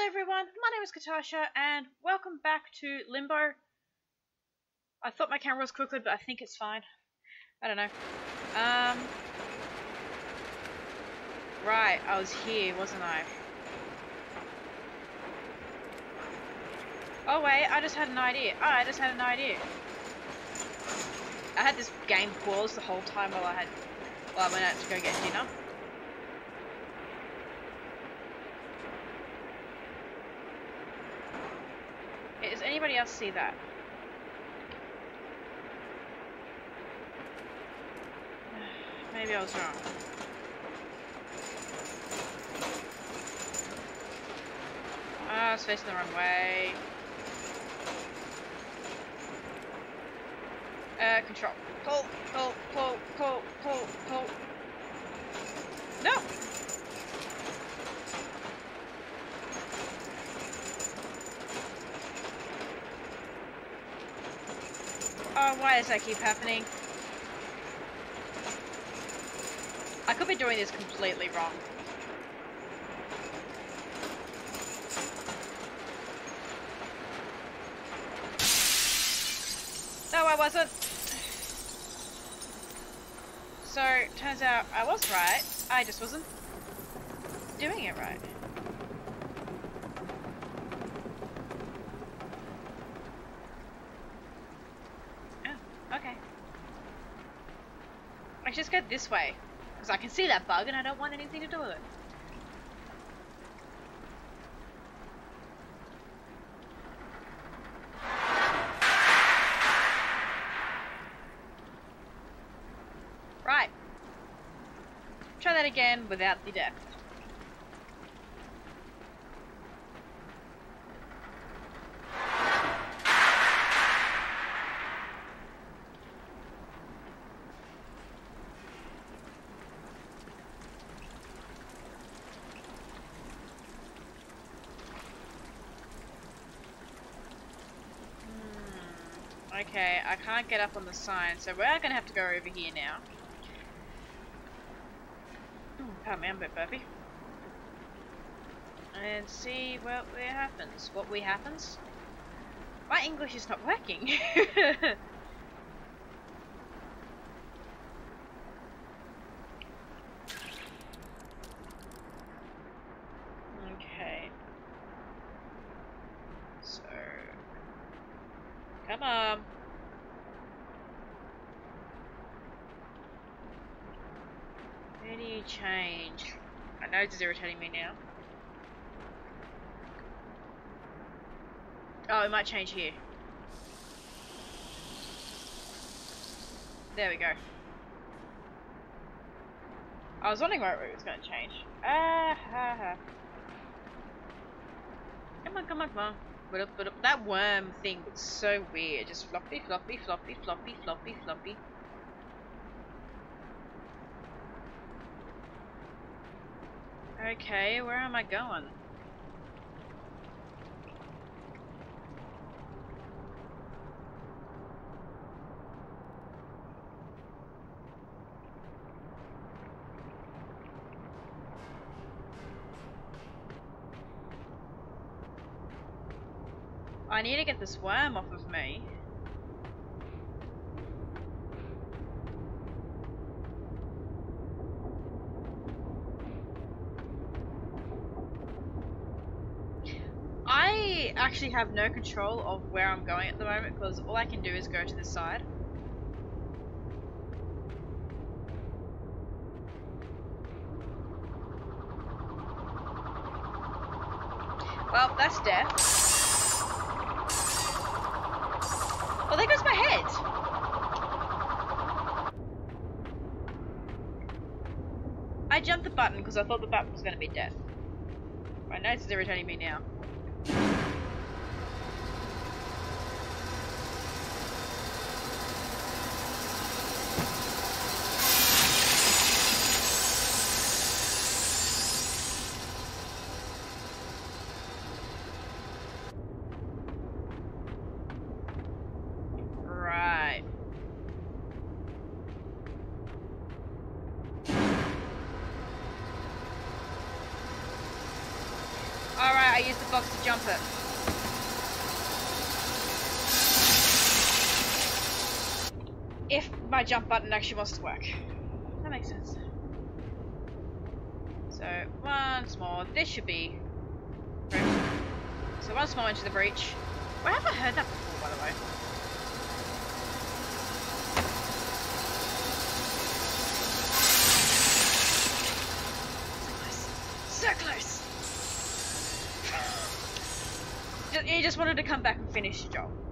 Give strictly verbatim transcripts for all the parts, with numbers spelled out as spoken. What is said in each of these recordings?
everyone, my name is Katasha and welcome back to Limbo. I thought my camera was crooked, but I think it's fine. I don't know. Um, right, I was here, wasn't I? Oh wait, I just had an idea. Oh, I just had an idea. I had this game paused the whole time while I had, while I went out to go get dinner. Does anybody else see that? Maybe I was wrong. Ah, I was facing the wrong way. Uh, control. Pull, pull, pull, pull, pull, pull. No! Oh, why does that keep happening? I could be doing this completely wrong. No, I wasn't. So, turns out I was right. I just wasn't doing it right. Okay. I should just go this way, because I can see that bug and I don't want anything to do with it. Right. Try that again without the death. Okay, I can't get up on the sign, so we're gonna have to go over here now. Ooh, pardon me, I'm a bit burpy. And see what happens. What we happens? My English is not working. Okay. So, come on. Any change? I know it's irritating me now. Oh, it might change here. There we go. I was wondering where it was going to change. Ah ha ha. Come on, come on, come on. But up, but up. That worm thing looks so weird. Just floppy, floppy, floppy, floppy, floppy, floppy. Okay, where am I going? I need to get this worm off of me. I actually have no control of where I'm going at the moment because all I can do is go to the side. Well, that's death. Oh, there goes my head! I jumped the button because I thought the button was going to be death. My nose is irritating me now. I use the box to jump it. If my jump button actually wants to work. That makes sense. So, once more. This should be... So once more into the breach. Where have I heard that before, by the way? So close! You just wanted to come back and finish your job.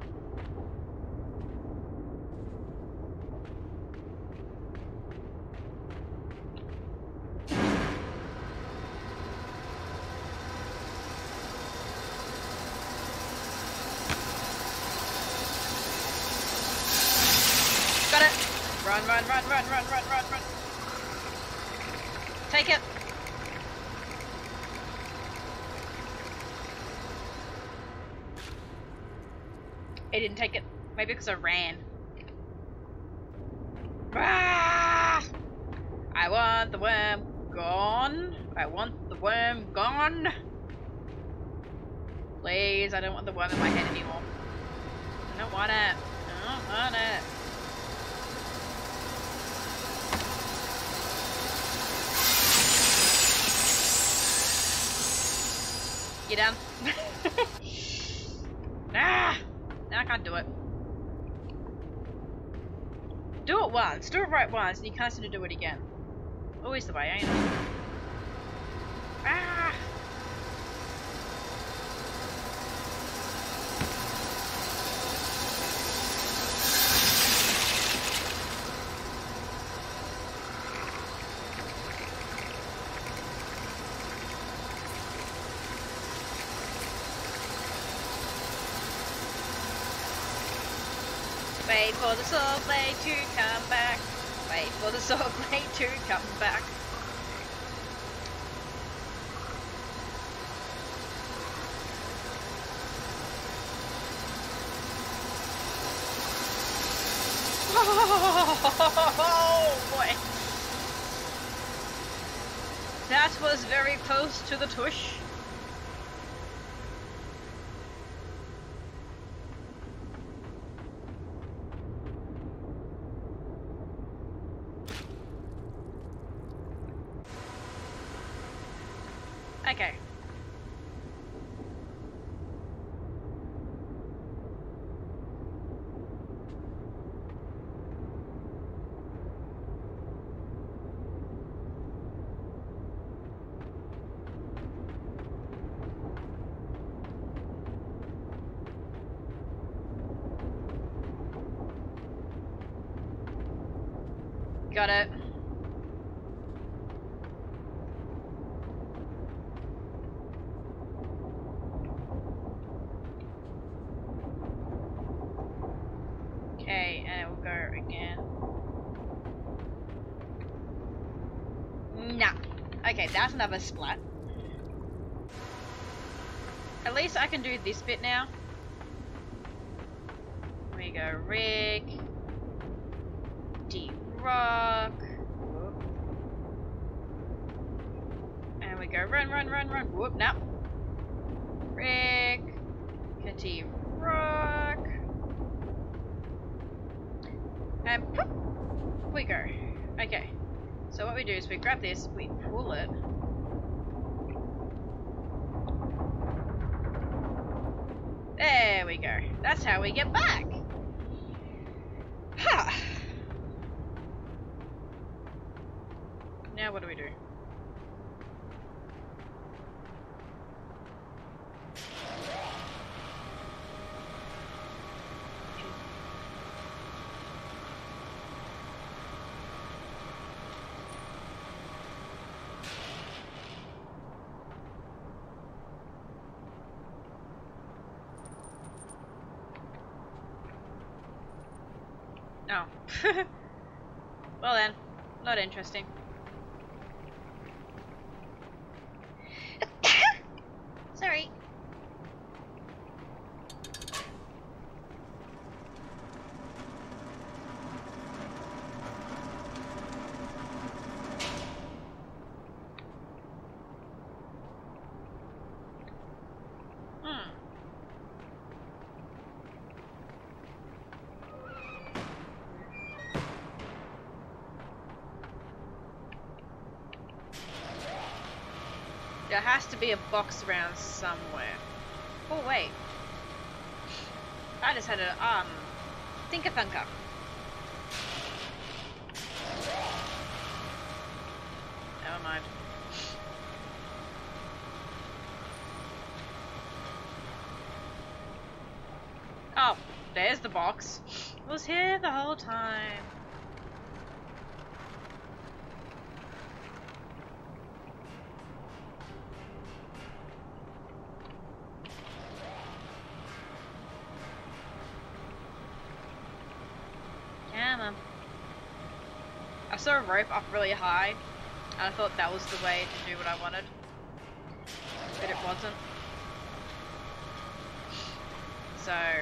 Got it! Run, run, run, run, run, run, run, run! Take it! It didn't take it. Maybe because I ran. Ah! I want the worm gone. I want the worm gone. Please, I don't want the worm in my head anymore. I don't want it. I don't want it. You done? Ah! Now I can't do it. Do it once. Do it right once, and you can't seem to do it again. Always the way, ain't it? Ah! Wait for the sword blade to come back. Wait for the sword blade to come back. Oh boy. That was very close to the tush. Okay. Got it. Okay, and it will go again. Nah. Okay, that's another splat. At least I can do this bit now. Here we go, rig. Deep rock. And we go run, run, run, run. Whoop, no. Rig. Continue rock. And poof, we go. Okay. So what we do is we grab this, we pull it. There we go. That's how we get back. Huh. Now what do we do? No. Well then, not interesting. Sorry. There has to be a box around somewhere. Oh wait. I just had a um Thinker Thunker. Never mind. Oh, there's the box. It was here the whole time. Come on. I saw a rope up really high, and I thought that was the way to do what I wanted, but it wasn't. So, yeah.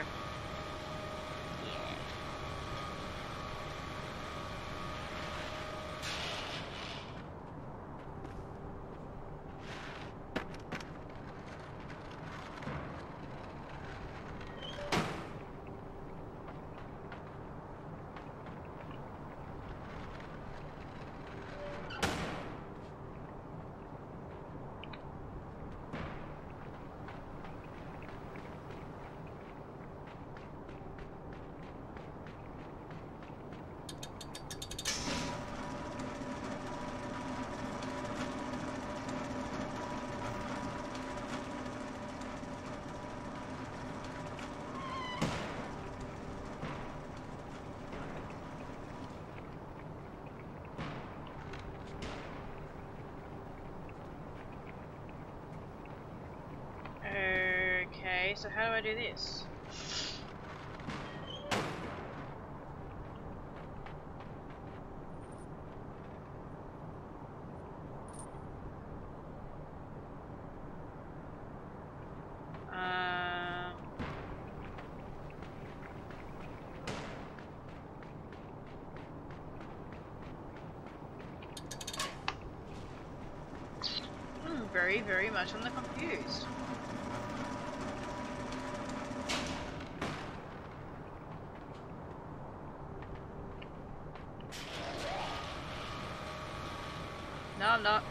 Okay, so how do I do this? Uh, I'm very, very much on the confused. No, I'm not.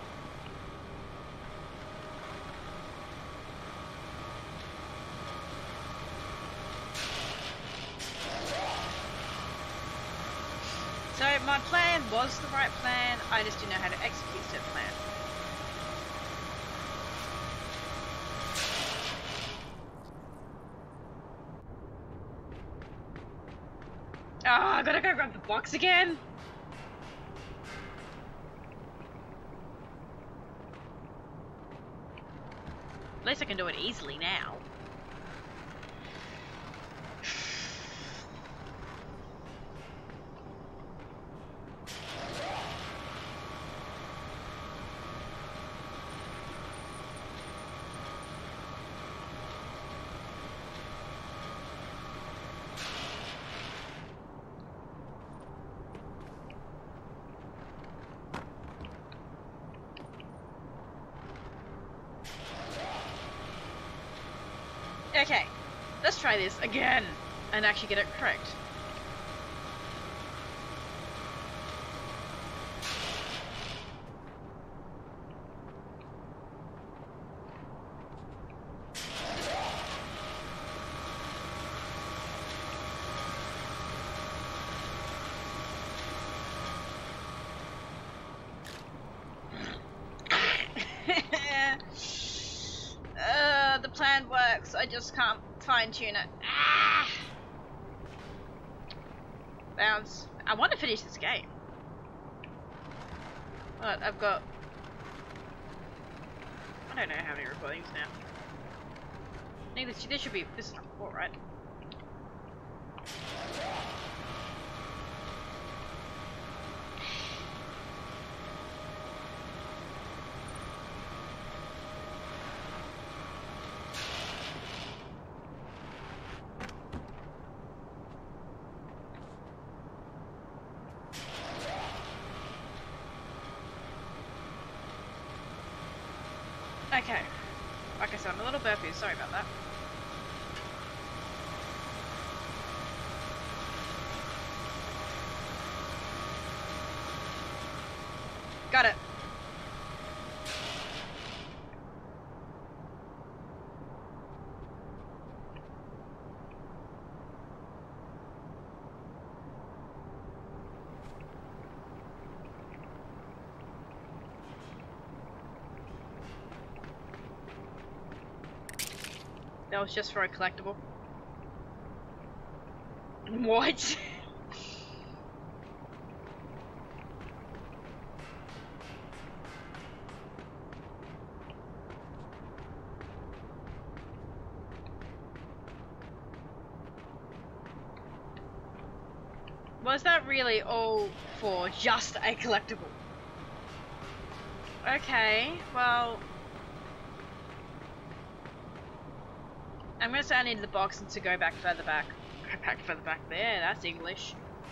So my plan was the right plan, I just didn't know how to execute said plan. Oh, I gotta go grab the box again? At least I can do it easily now. Okay, let's try this again and actually get it correct. uh, the plan works, I just can't fine tune it. Ah! Bounce. I want to finish this game. But I've got... I don't know how many recordings now. I think this, this should be... This is number four, right? Okay. Like I said, I'm a little burpy, sorry about that. Got it. That was just for a collectible. What? Was that really all for just a collectible? Okay, well... I'm gonna say I needed the box and to go back further back. Go back further back there, that's English.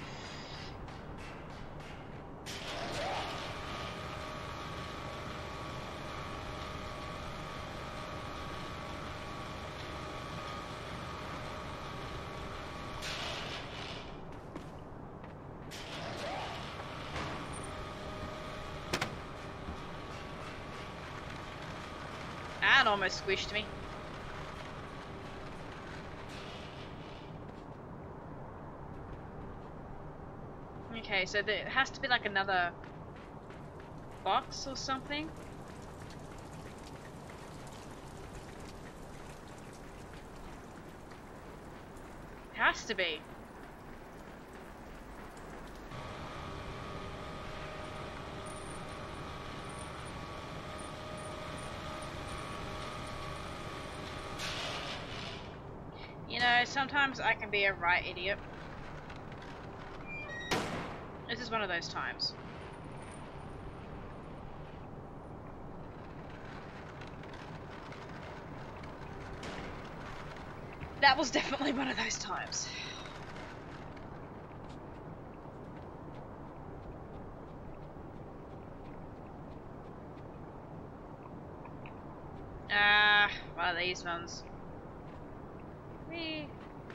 That almost squished me. Okay, so there has to be like another box or something. Has to be. You know, sometimes I can be a right idiot. This is one of those times. That was definitely one of those times. Ah, one of these ones. Whee.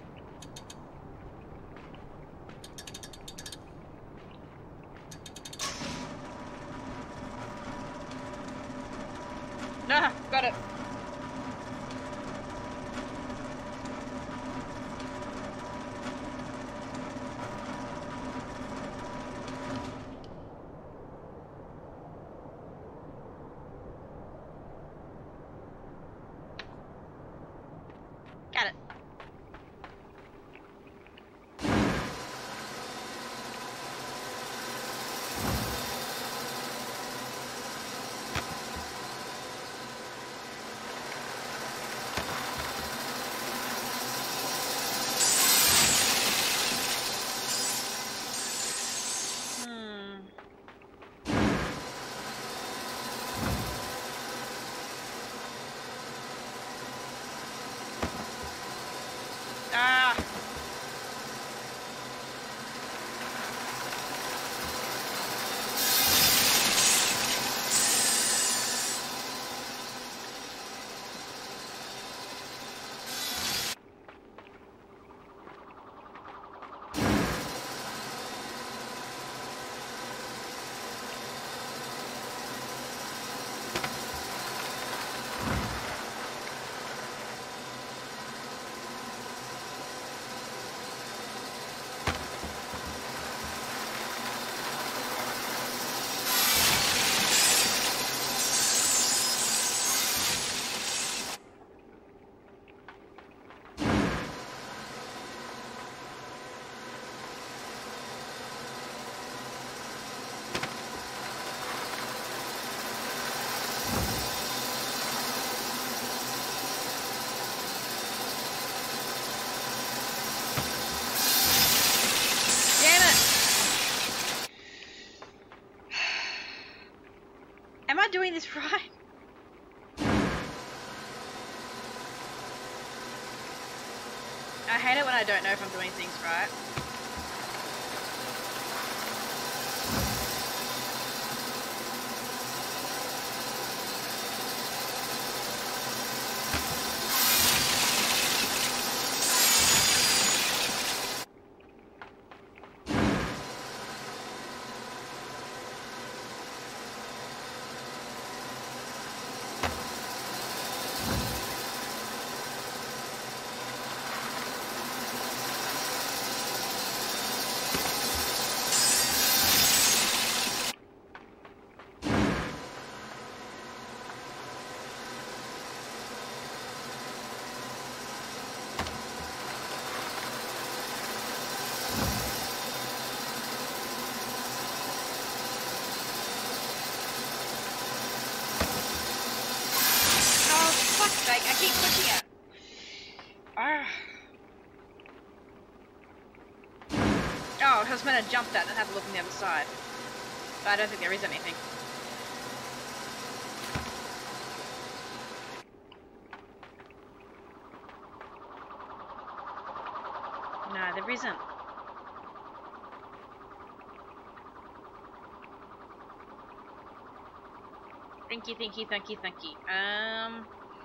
Nah, got it. Got it. Ah. Am I doing this right? I hate it when I don't know if I'm doing things right. Ah. Oh, I was meant to jump that and have a look on the other side. But I don't think there is anything. No, there isn't. Thank you, thank you, thank you, thank you. Um...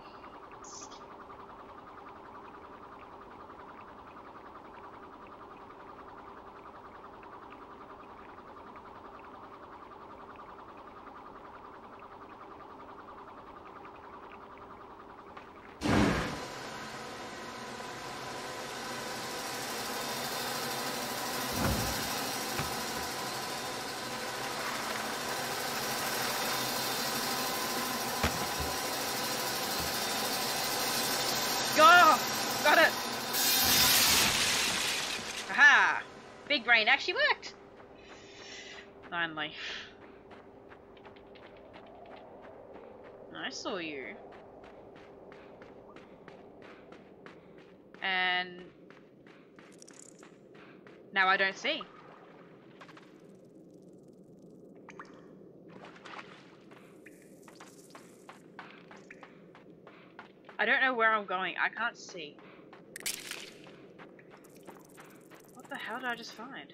Go! Got it! Aha! Big brain actually worked! Finally. I saw you. And... now I don't see. I don't know where I'm going. I can't see. What the hell did I just find?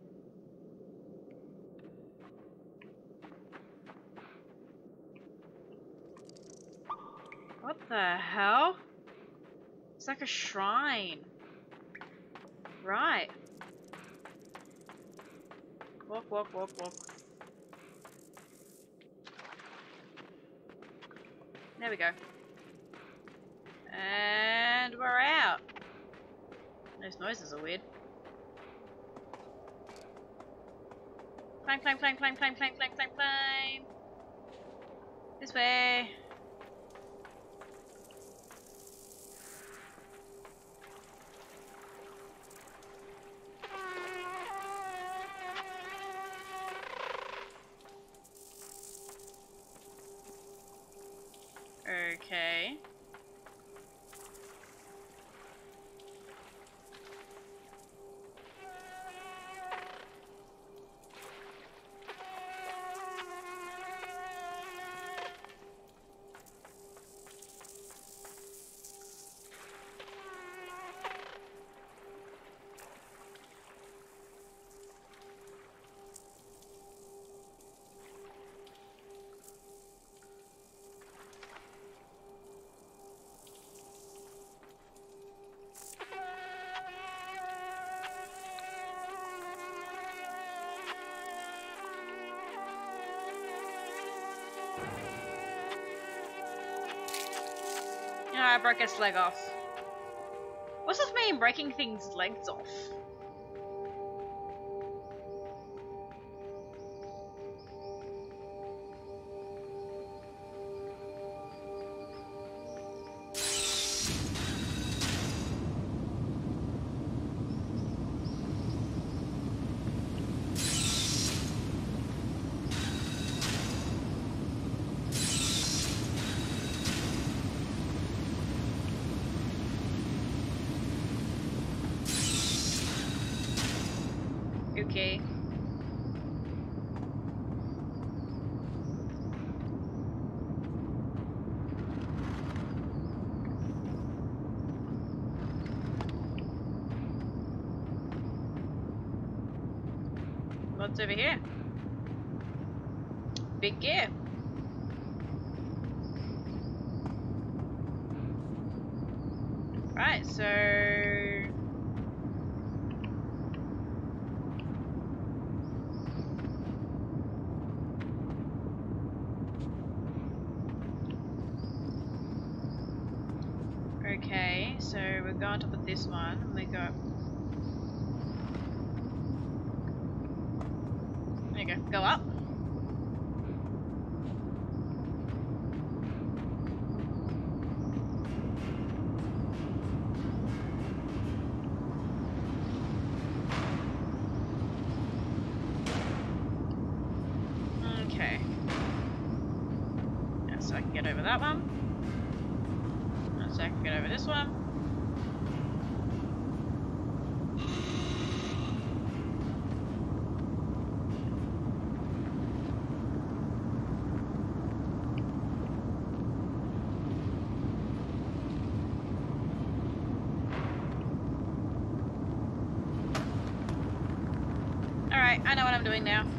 What the hell? It's like a shrine. Right. Walk, walk, walk, walk. There we go. And we're out. Those noises are weird. Climb, climb, climb, climb, climb, climb, climb, climb, climb. This way. Okay. I broke its leg off. What's this mean, breaking things' legs off? Okay. What's over here? Big gear. Right, so... okay, so we're going to put this one. We go... there you go. Go up. Okay. Yeah, so I can get over that one. So I can get over this one. I know what I'm doing now.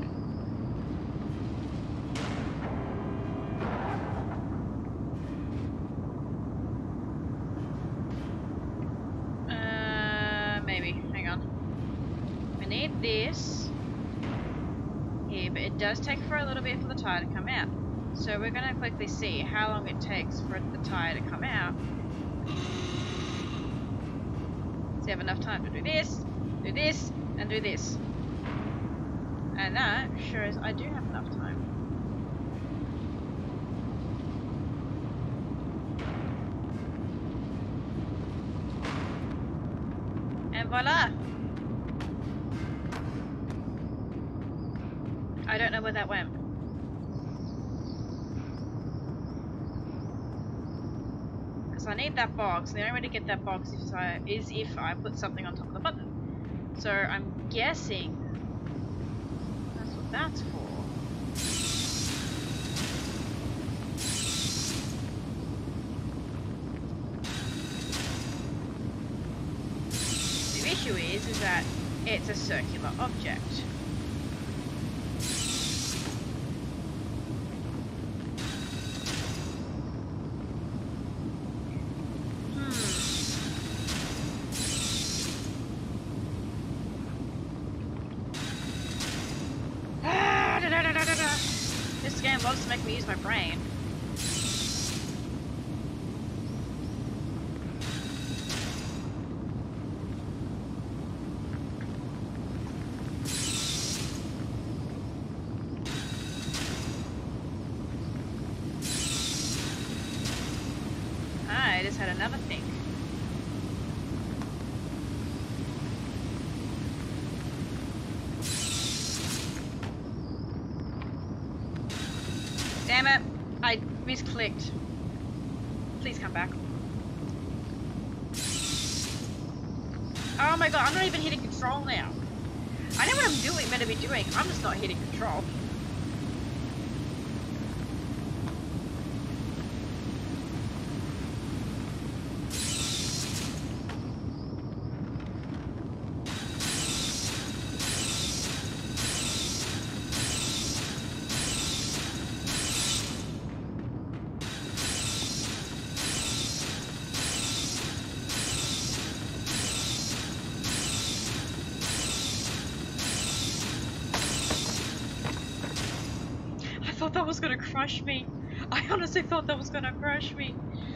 Uh, maybe. Hang on. We need this here, but it does take for a little bit for the tire to come out. So we're gonna quickly see how long it takes for the tire to come out. So you have enough time to do this, do this, and do this. And that shows I do have enough time. And voila! I don't know where that went. Because I need that box, and the only way to get that box is, I, is if I put something on top of the button. So I'm guessing that's what that's for. The issue is, is that it's a circular object. This game loves to make me use my brain. Ah, I just had another thing. Damn it, I misclicked. Please come back. Oh my god, I'm not even hitting control now. I know what I'm doing, meant to be doing, I'm just not hitting control. I thought that was gonna crush me. I honestly thought that was gonna crush me.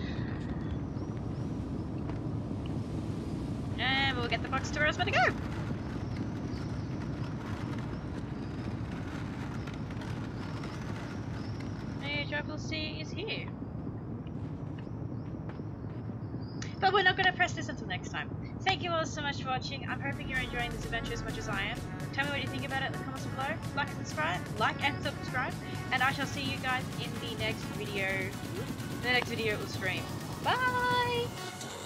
And we'll get the box to where I was meant to go. And Triple C is here. But we're not going to press this until next time. Thank you all so much for watching. I'm hoping you're enjoying this adventure as much as I am. Tell me what you think about it in the comments below. Like and subscribe. Like and subscribe. And I shall see you guys in the next video. The next video will stream. Bye!